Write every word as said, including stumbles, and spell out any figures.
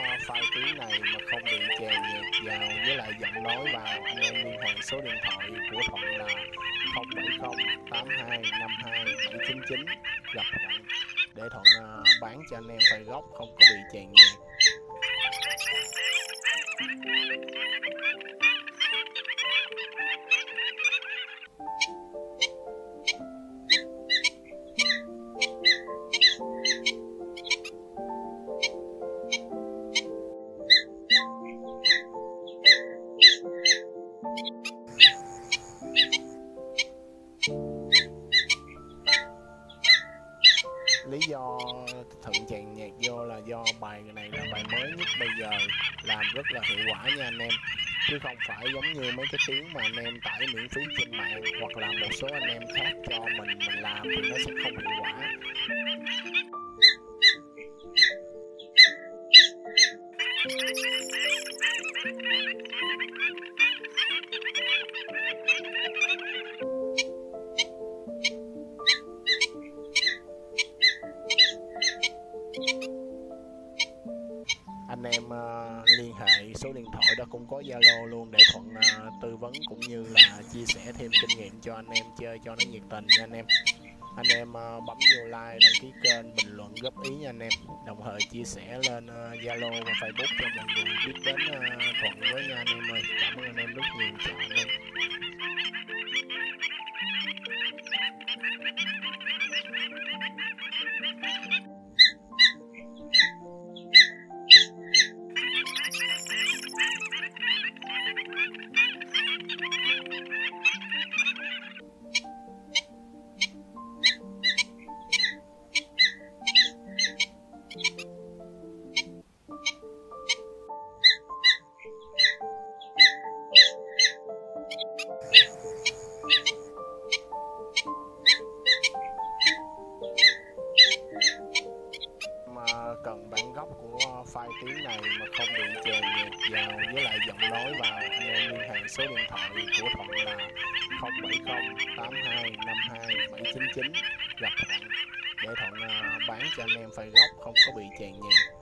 file tiếng này mà không bị chèn nhạc vào với lại giọng nói vào, anh em liên hệ số điện thoại của Thuận là không bảy không tám hai năm hai bảy chín chín gặp Thuận để Thuận uh, bán cho anh em file gốc không có bị chèn nhạc. Lý do Thuận chèn nhạc vô là do bài này là bài mới nhất bây giờ, làm rất là hiệu quả nha anh em, chứ không phải giống như mấy cái tiếng mà anh em tải miễn phí trên mạng hoặc là một số anh em khác cho mình mình làm thì nó sẽ không hiệu quả. Anh em uh, liên hệ số điện thoại đó cũng có Zalo luôn để Thuận uh, tư vấn cũng như là chia sẻ thêm kinh nghiệm cho anh em chơi cho nó nhiệt tình nha anh em. Anh em uh, bấm vô like, đăng ký kênh, bình luận góp ý nha anh em, đồng thời chia sẻ lên Zalo uh, và Facebook cho mọi người biết đến uh, Thuận với nha anh em ơi. Cảm ơn anh em rất nhiều, chào anh em. Cần bản gốc của file tiếng này mà không bị chèn nhạc vào với lại giọng nói vào, anh em liên hệ số điện thoại của Thuận là không bảy không tám hai năm hai bảy chín chín gặp Thuận để Thuận bán cho anh em file gốc không có bị chèn nhạc.